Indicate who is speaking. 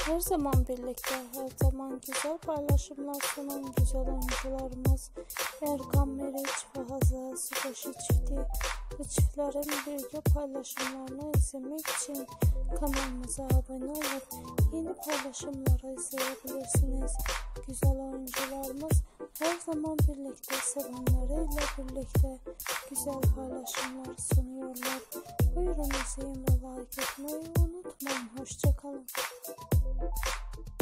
Speaker 1: Her zaman birlikte, her zaman güzel paylaşımlar sunan güzel oyuncularımız Erkan Meriç ve Hazal Subaşı çifti ve çiftlerin birlikte paylaşımlarını izlemek için kanalımıza abone olup yeni paylaşımları izleyebilirsiniz. Güzel oyuncularımız her zaman birlikte, sevenleriyle birlikte güzel paylaşımlar sunuyorlar. Buyurun izleyin ve like etmeyi unutmayın. Hoşça kalın.